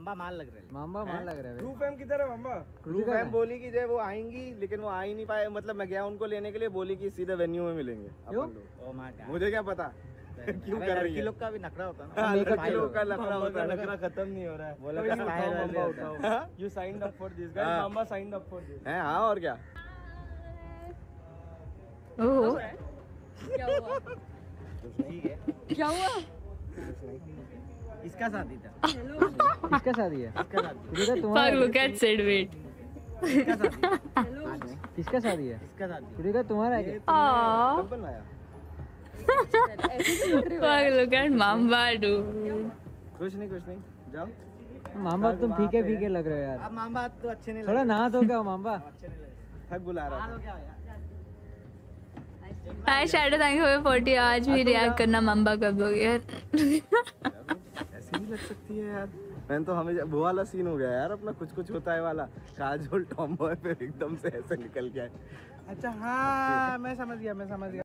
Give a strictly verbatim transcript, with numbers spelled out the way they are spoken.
मामा माल लग रहे हैं। मामा माल लग रहा है। ट्रू फैम किधर है मामा? ट्रू फैम बोली कि जो वो आएंगी, लेकिन वो आ ही नहीं पाए। मतलब मैं गया उनको लेने के लिए, बोली कि सीधे वेन्यू में मिलेंगे अपन लोग। ओ माय गॉड, मुझे क्या पता क्यों कर रही है। लोग का भी नखरा होता है ना। हाँ, लड़की लोग का लफड़ा होता है। नखरा खत्म नहीं हो रहा है। बोला कोई कि नहीं, स्टाइल उठाओ, वाले मामा, होता है। उठाओ। You signed up for this, guys. हाँ। मामा signed up for this. हैं, हाँ और क्या। ओह क्या हुआ? ठीक है, क्या हुआ? इसका शादी था। हेलो किसका शादी है? इसका शादी, क्रूडिका fuck तुम्हारा? look at Sid wait इसका शादी, हेलो आज नहीं, किसका शादी है? इसका शादी। क्रूडिका तुम्हारा है क्या? Aww कब बनवाया? ऐसे क्यों लग रही हो? fuck look at Mamba dude कुछ नहीं कुछ नहीं, जाओ। मामा तुम फीके फीके लग रहे हो यार। अब मामा तो अच्छे नहीं थोड़ा लगे। नहा तो क्या मामा? अच्छे नहीं लगे। थक बुला रहा हालो था। क्या हो यार? Hi shadow thank you for forty. आज भी रिएक्ट करना मम्बा कब दोगे यार? ऐसी भी लग सकती है यार। मैंने तो हमें वो वाला सीन हो गया यार अपना, कुछ कुछ होता है वाला। काजोल टॉम बॉय पे एकदम से ऐसे निकल गया है। अच्छा हाँ, मैं समझ गया, मैं समझ गया।